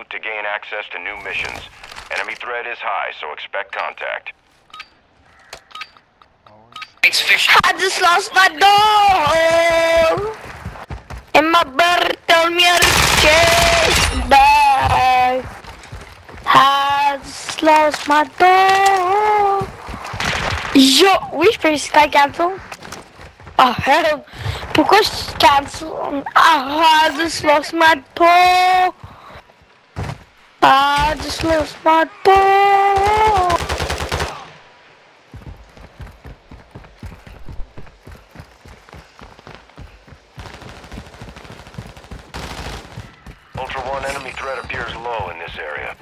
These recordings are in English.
loot to gain access to new missions. Enemy threat is high, so expect contact. I just lost my dog! And my brother told me how to chase back. I just lost my dog. Yo, oui, je peux Sky cancel. Oh hell, pourquoi je cancel? I just lost my dog. I just lost my dog. Ultra One, enemy threat appears low in this area.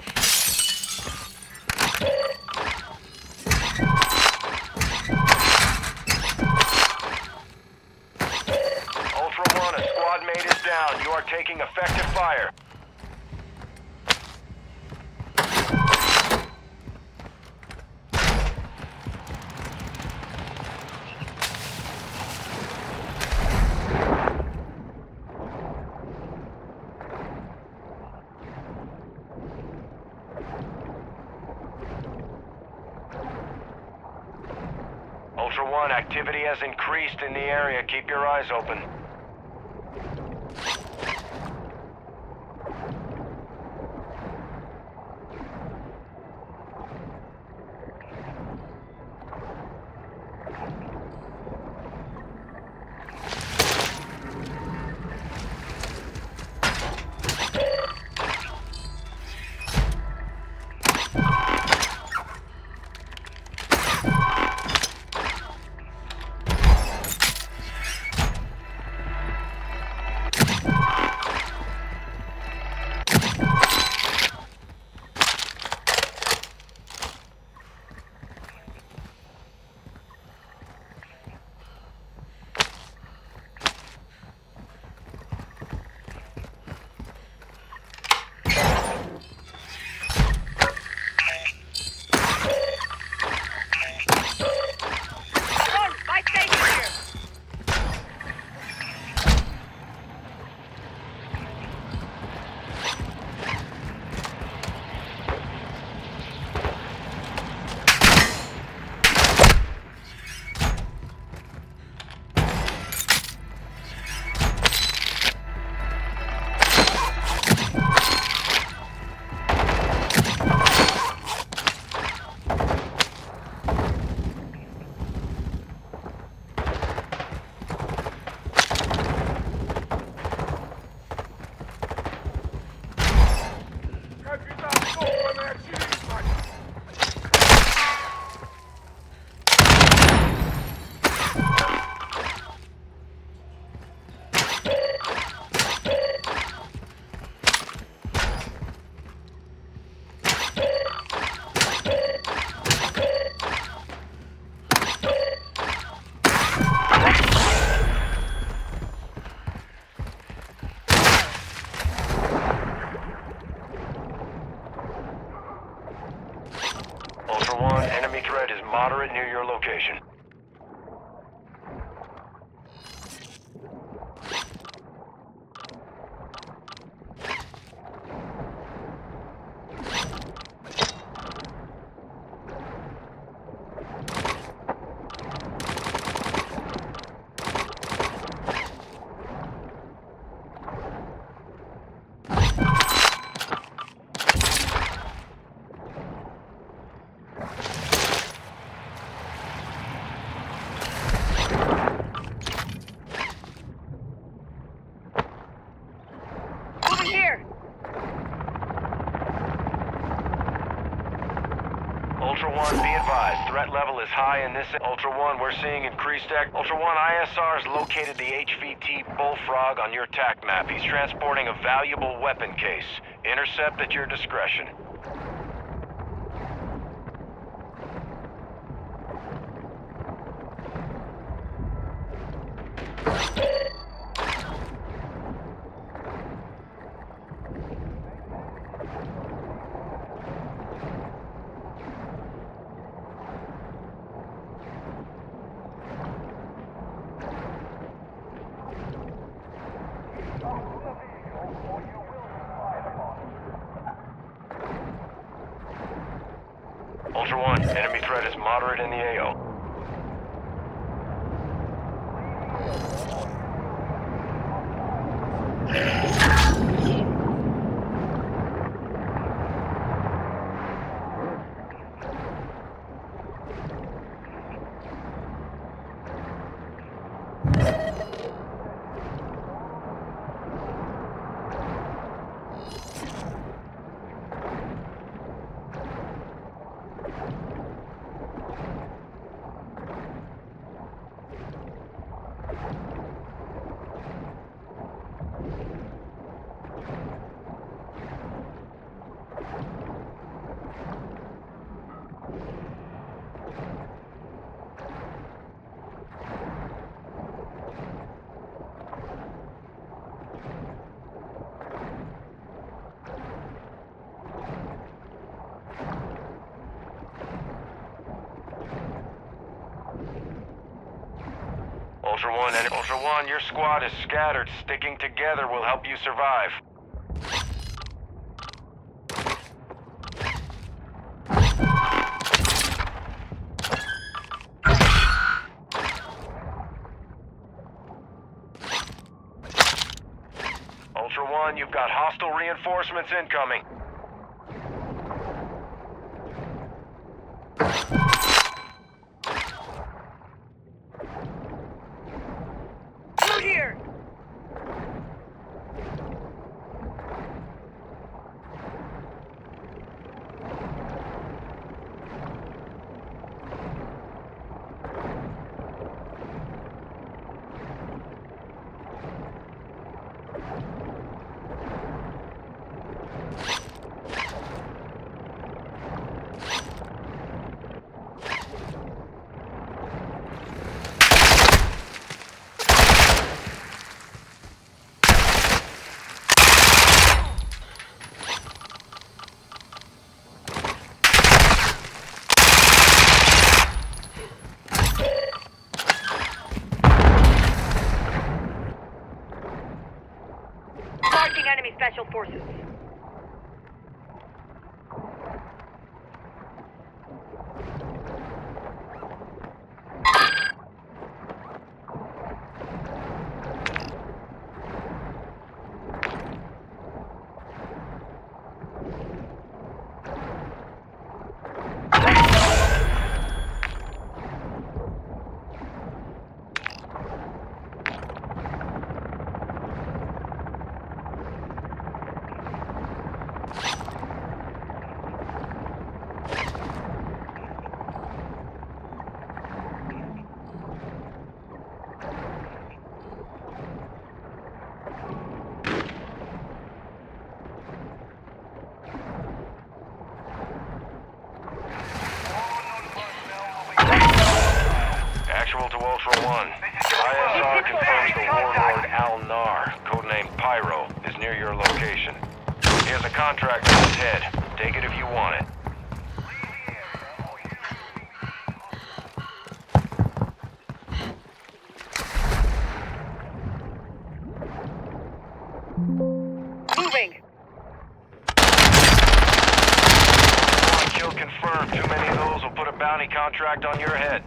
Ultra One, a squad mate is down. You are taking effective fire. Ultra One, activity has increased in the area. Keep your eyes open. Ultra One, enemy threat is moderate near your location. Ultra One, be advised. Threat level is high in this. Ultra One, we're seeing increased Ultra One, ISR's located the HVT Bullfrog on your TAC map. He's transporting a valuable weapon case. Intercept at your discretion. Ultra One, enemy threat is moderate in the AO. Ultra One, your squad is scattered. Sticking together will help you survive. Ultra One, you've got hostile reinforcements incoming. Here! Marching enemy special forces. Actual to Ultra One. ISR confirms the warlord Al-Nar, codename Pyro, is near your location. He has a contract on his head. Take it if you want it. Moving! One kill confirmed. Too many of those will put a bounty contract on your head.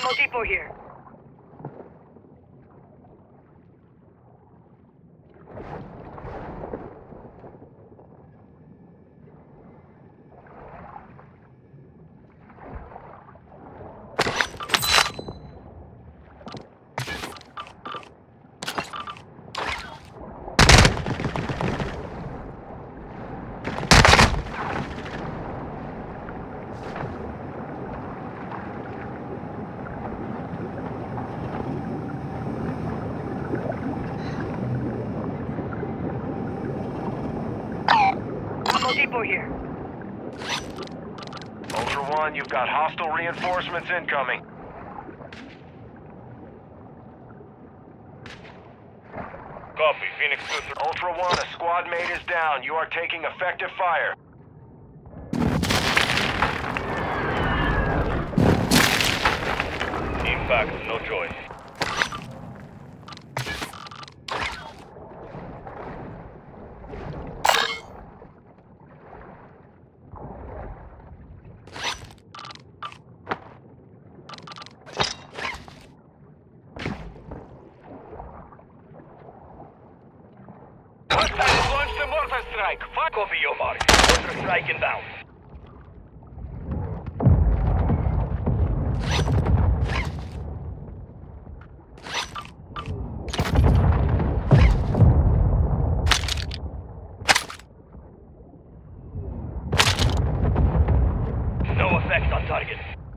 Ammo depot here. Ammo depot here. Ultra One, you've got hostile reinforcements incoming. Copy, Phoenix 2-3. Ultra One, a squad mate is down. You are taking effective fire. Impact, no choice. Hostiles launched a mortar strike. Copy your mark. Mortar strike inbound. No effect on target.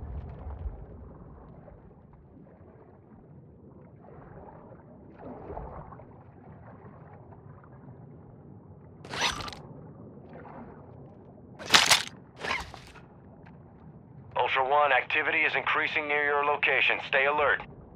Ultra One, activity is increasing near your location. Stay alert.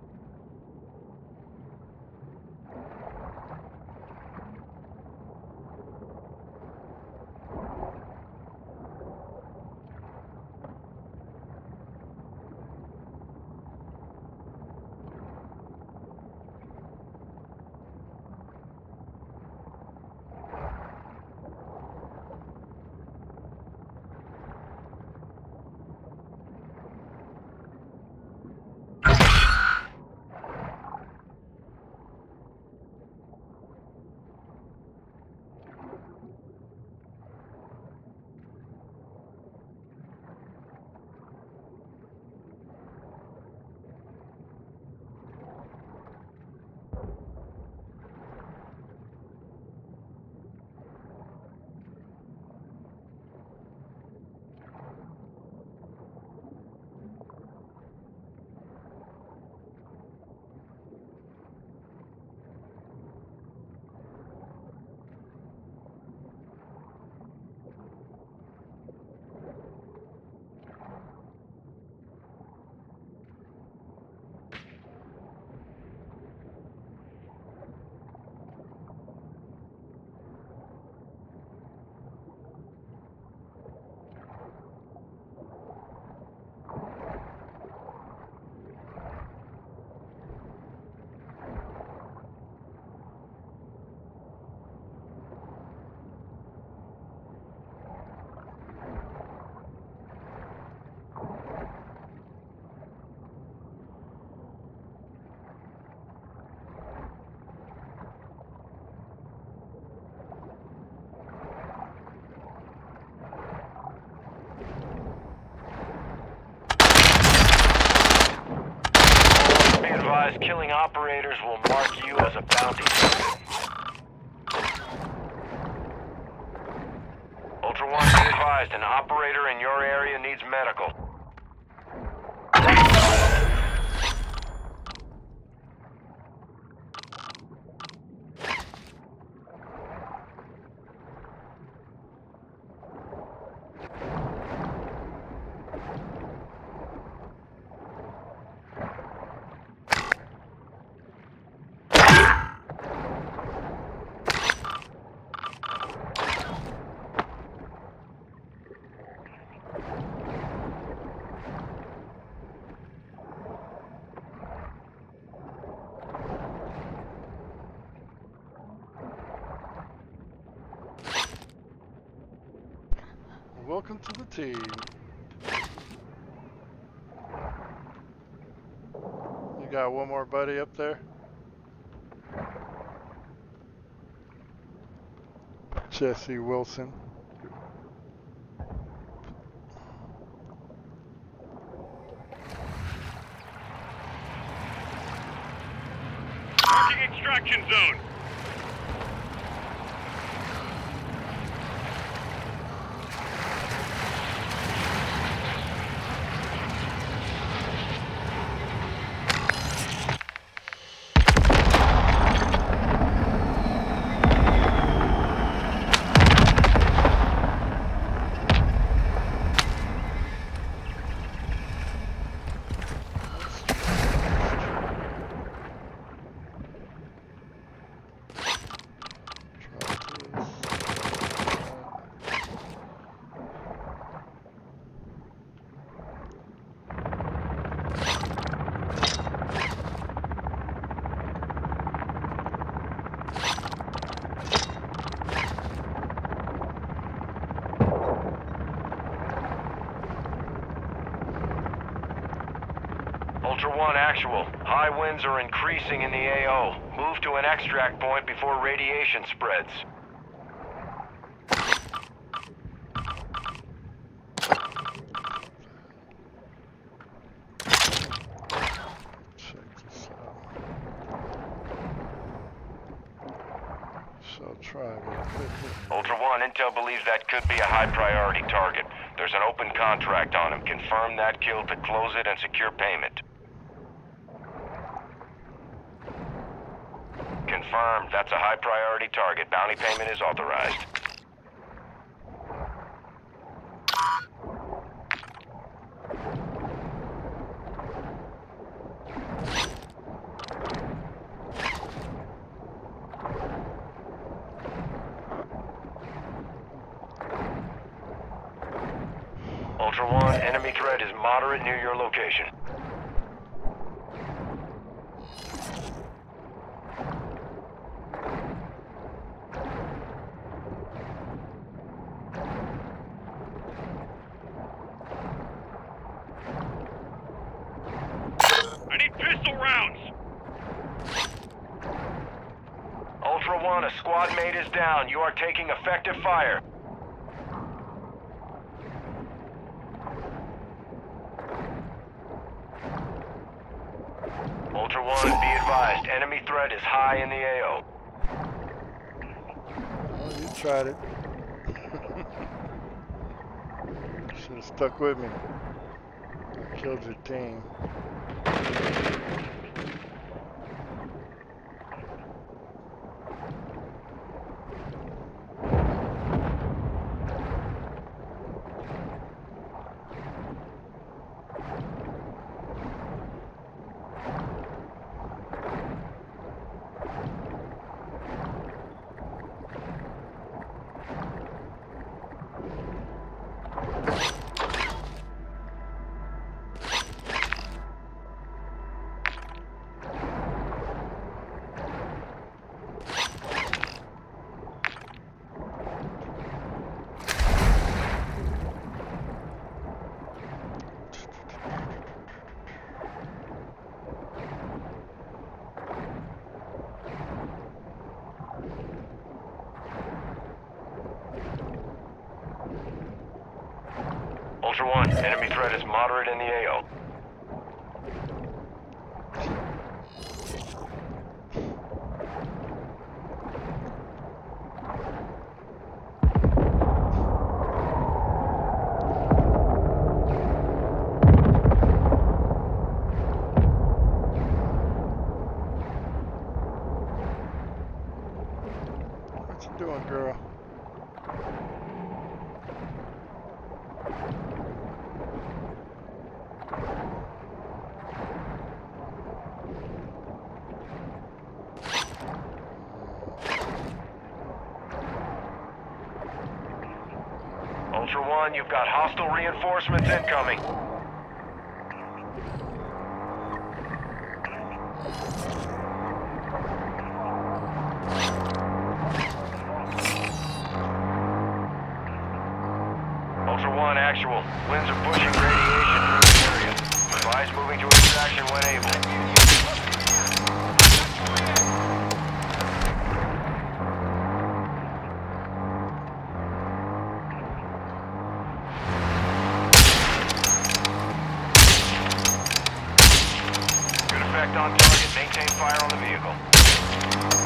Killing operators will mark you as a bounty target. Ultra One, be advised, an operator in your area needs medical. Welcome to the team. You got one more buddy up there? Jesse Wilson. Marking extraction zone. Ultra One actual. High winds are increasing in the AO. Move to an extract point before radiation spreads. Check this out. So try real quick. Ultra One, Intel believes that could be a high priority target. There's an open contract on him. Confirm that kill to close it and secure payment. Confirmed. That's a high priority target. Bounty payment is authorized. Ultra One, enemy threat is moderate near your location. I need pistol rounds. Ultra One, a squad mate is down. You are taking effective fire. Ultra One, be advised. Enemy threat is high in the AO. Well, you tried it. Should have stuck with me. I killed your team. Ultra One, enemy threat is moderate in the AO. What you doing, girl? Ultra One, you've got hostile reinforcements incoming. Ultra One, actual. Winds are pushing radiation through the area. Advise moving to extraction when able. Suspect on target. Maintain fire on the vehicle.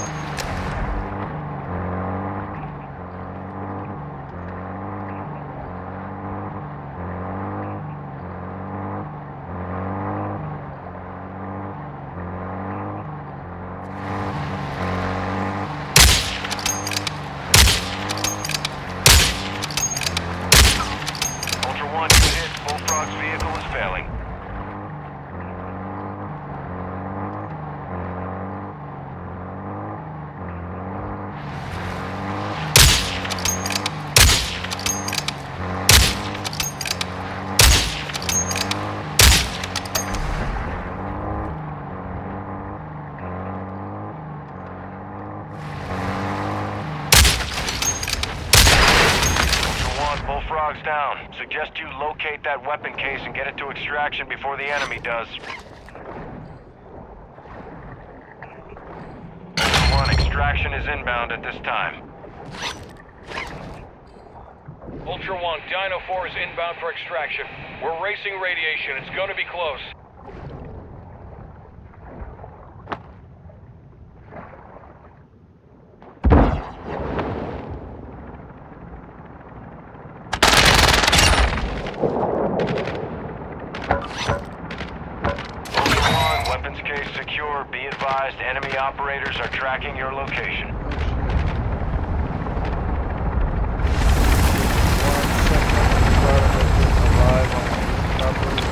Ultra One, good hit. Bullfrog's vehicle is failing. Bullfrog's down. Suggest you locate that weapon case and get it to extraction before the enemy does. Ultra One, extraction is inbound at this time. Ultra One, Dino 4 is inbound for extraction. We're racing radiation. It's gonna be close. Weapons case secure. Be advised, enemy operators are tracking your location. 1 second, arrive on the property.